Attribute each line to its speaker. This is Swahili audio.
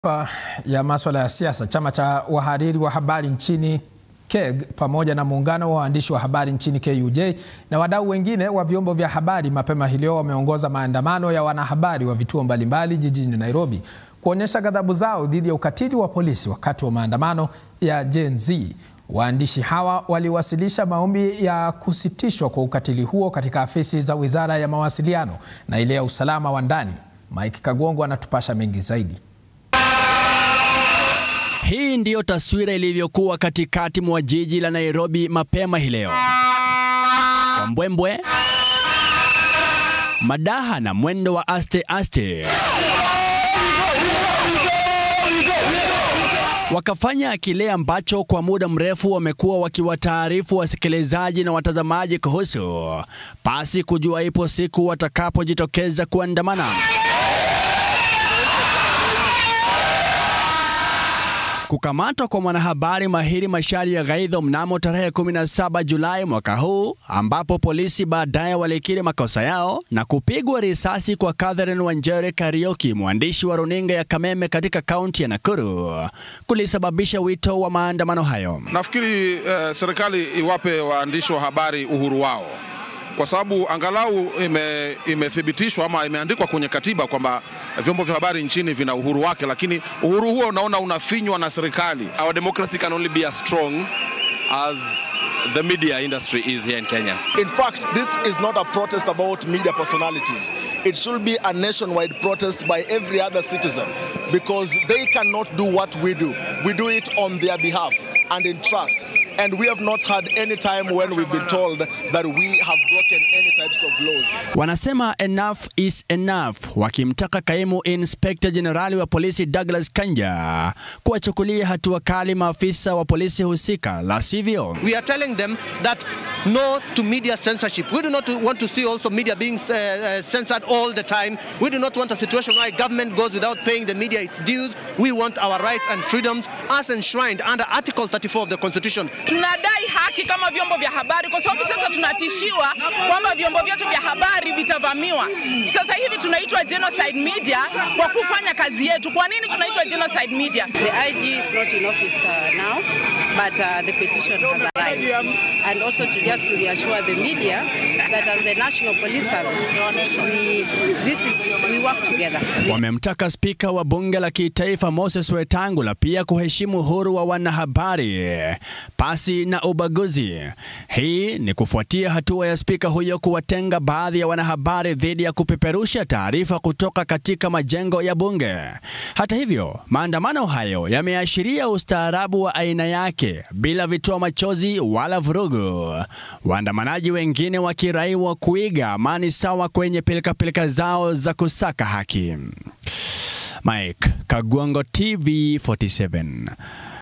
Speaker 1: Ya masuala ya siasa, chama cha wahariri wa habari nchini KEG pamoja na muungano wa waandishi wa habari nchini KUJ na wadau wengine wa vyombo vya habari mapema hii leo wameongoza maandamano ya wanahabari wa vituo mbalimbali jijini Nairobi kuonyesha ghadhabu zao dhidi ya ukatili wa polisi wakati wa maandamano ya Gen Z. Waandishi hawa waliwasilisha maombi ya kusitishwa kwa ukatili huo katika afisi za Wizara ya Mawasiliano na ile ya usalama wa ndani. Mike Kagwongo anatupasha mengi zaidi.
Speaker 2: Hii ndiyo taswira ilivyokuwa katikati mwa jiji la Nairobi mapema hii leo. Kwa mbwembwe, madaha na mwendo wa aste aste, wakafanya kile ambacho kwa muda mrefu wamekuwa wakiwataarifu wasikilizaji na watazamaji kuhusu, pasi kujua ipo siku watakapojitokeza kuandamana. Kukamatwa kwa mwanahabari mahiri Macharia Gaitho mnamo tarehe 17 Julai mwaka huu, ambapo polisi baadaye walikiri makosa yao na kupigwa risasi kwa Catherine Wanjere Kariuki, mwandishi wa runinga ya Kameme katika kaunti ya Nakuru, kulisababisha wito wa maandamano hayo.
Speaker 3: Nafikiri serikali iwape waandishi wa habari uhuru wao, kwa sababu angalau imethibitishwa ama imeandikwa kwenye katiba kwamba vyombo vya habari nchini vina uhuru wake, lakini uhuru huo unaona unafinywa na serikali.
Speaker 4: Our democracy can only be as strong as the media industry is here in Kenya.
Speaker 5: In fact, this is not a protest about media personalities. It should be a nationwide protest by every other citizen, because they cannot do what we do. We do it on their behalf and in trust. And we have not had any time when we've been told that we have broken any types of laws.
Speaker 2: Wanasema enough is enough, wakimtaka kaimu Inspector General wa polisi Douglas Kanja kuwachukulia hatua kali maafisa wa polisi husika, la sivyo.
Speaker 6: We are telling them that no to media censorship. We do not want to see also media being censored all the time. We do not want a situation where government goes without paying the media its dues. We want our rights and freedoms as enshrined under Article 34 of the Constitution.
Speaker 7: Tunadai haki kama vyombo vya habari, kwa sababu sasa tunatishiwa kwamba vyombo vyetu vya habari vitavamiwa. Sasa hivi tunaitwa genocide media kwa kufanya kazi yetu. Kwa nini tunaitwa genocide media?
Speaker 8: The IG is not in office now, but the petition has arrived. And also to reassure the media that as the National Police Service, we work together.
Speaker 2: Wamemtaka spika wa bunge la kitaifa Moses Wetangula pia kuheshimu uhuru wa wanahabari pasi na ubaguzi. Hii ni kufuatia hatua ya spika huyo kuwatenga baadhi ya wanahabari dhidi ya kupeperusha taarifa kutoka katika majengo ya bunge. Hata hivyo, maandamano hayo yameashiria ustaarabu wa aina yake bila vitoa machozi wala vurugu. Waandamanaji wengine wakiraiwa kuiga amani sawa kwenye pilika zao za kusaka haki. Mike Kagwongo, TV 47.